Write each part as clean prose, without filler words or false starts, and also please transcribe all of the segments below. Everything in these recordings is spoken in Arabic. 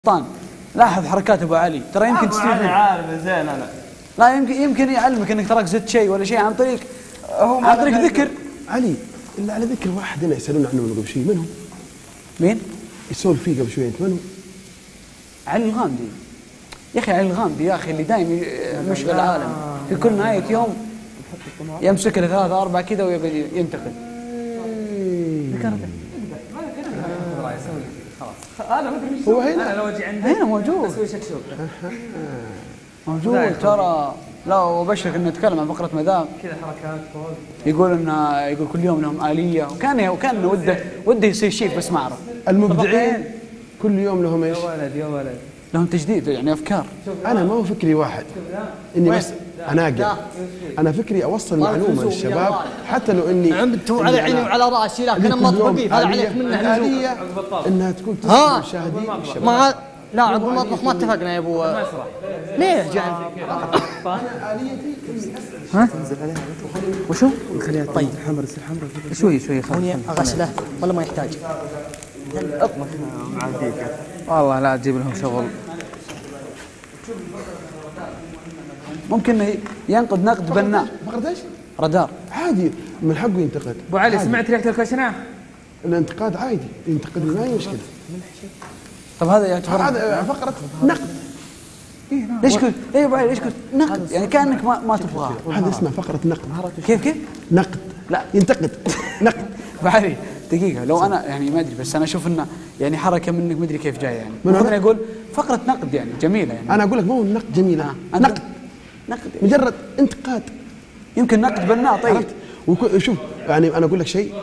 طان لاحظ حركات ابو علي، ترى يمكن تستفيد منه. عارف زين انا. لا يمكن يعلمك انك تراك زدت شيء ولا شيء عن طريق ذكر. علي الا على ذكر واحد هنا يسالون عنه من قبل شيء، من هو؟ مين؟ يسولف فيه قبل شوي، انت من هو؟ علي الغامدي. يا اخي علي الغامدي يا اخي اللي دايم مشغل العالم في كل نهايه يوم يمسك له ثلاثة أربعة كذا ويقعد ينتقد. انا ما ادري هو هنا. انا لو اجي عنده هنا موجود. اسوي شكشوك موجود ترى. لا وبشرك انه يتكلم عن فقره مذاق كذا حركات فوق. يقول كل يوم لهم آلية، وكان وده يصير شيء بس ما اعرف. المبدعين كل يوم لهم ايش؟ يا ولد لهم تجديد يعني افكار. انا ما هو فكري واحد اني بس اناقل، انا فكري اوصل معلومه للشباب حتى لو اني عمدتوا على عيني وعلى راسي، لكن اما طبيب هذا عليك منه الآلية انها تكون تسمع المشاهدين الشباب. لا عقب المطبخ ما اتفقنا يا ابو. ليه جعل ها؟ وشو؟ خليها طيب حمر يصير حمر شوي خليني اغسله ولا ما يحتاج؟ والله لا تجيب لهم شغل. ممكن ينقد نقد بناء. فقرة ايش؟ رادار عادي من حقه ينتقد. ابو علي سمعت ريحه الكشناه؟ الانتقاد عادي، ينتقد ما هي مشكله. طب هذا يعتبر هذا فقره نقد. ليش كنت ابو علي ليش كنت نقد يعني كانك ما تبغاه. هذا اسمه فقره نقد. كيف؟ نقد لا ينتقد نقد. ابو علي دقيقة، لو أنا يعني ما أدري، بس أنا أشوف إنه يعني حركة منك ما أدري كيف جاية يعني. المفروض أنا أقول فقرة نقد يعني جميلة يعني. أنا أقول لك ما هو النقد جميلة. نقد مجرد انتقاد. يمكن نقد بناء. طيب وشوف يعني أنا أقول لك شيء،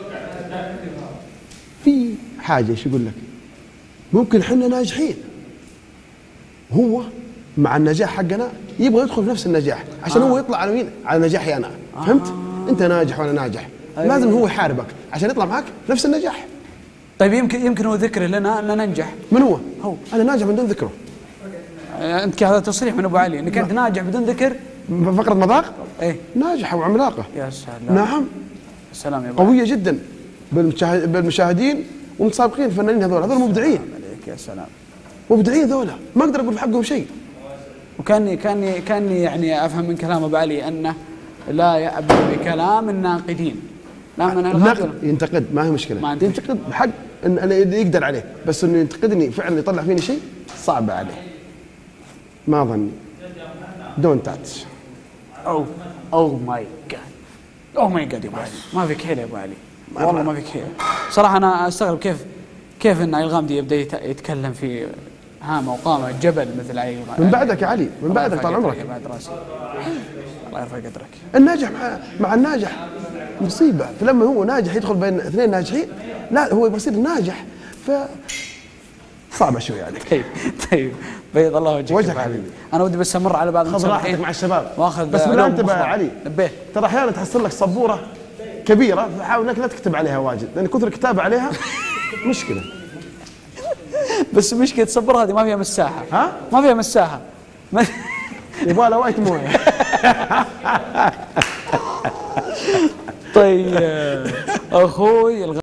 في حاجة إيش يقول لك، ممكن إحنا ناجحين، هو مع النجاح حقنا يبغى يدخل في نفس النجاح عشان هو يطلع على مين؟ على نجاحي أنا. فهمت؟ أنت ناجح وأنا ناجح، لازم هو يحاربك عشان يطلع معك نفس النجاح. طيب يمكن هو ذكره لنا أن ننجح. من هو؟ أنا ناجح بدون ذكره. أنت هذا تصريح من أبو علي أنك أنت ناجح بدون ذكر. فقرة مذاق؟ إيه ناجحة وعملاقة. يا سلام. نعم. السلام يا أبو قوية جدا بالمشاهدين ومتسابقين الفنانين هذول مبدعين. يا سلام. مبدعين ذولا ما أقدر أقول في حقهم شيء. وكاني يعني أفهم من كلام أبو علي أنه لا يأبى بكلام الناقدين. النقد ينتقد ما هي مشكلة، ينتقد بحق إن يقدر عليه، بس إنه ينتقدني فعلا يطلع فيني شيء صعب عليه. ما ظني. دون تاتش. أو ماي جاد يا أبو علي، ما فيك حيل يا أبو علي، والله ما فيك حيل. صراحة أنا أستغرب كيف إن علي الغامدي يبدأ يتكلم في هامة وقامة جبل مثل علي الغامدي. من بعدك يا علي، من بعدك طال عمرك. بعد راسي. الله يرفع قدرك. الناجح مع الناجح مصيبة، فلما هو ناجح يدخل بين اثنين ناجحين، لا هو بيصير ناجح، صعبة شوي عليك. طيب بيض الله وجهك حبيبي. انا ودي بس امر على بعض خذ راحتك مع الشباب واخذ بس بالله انتبه يا علي. نبيه. ترى احيانا تحصل لك سبورة كبيرة فحاول انك لا تكتب عليها واجد، لان كثر الكتابة عليها مشكلة. بس مشكلة السبورة هذه ما فيها مساحة. ها؟ ما فيها مساحة. يبغى لها وايت مويه. طيب اخوي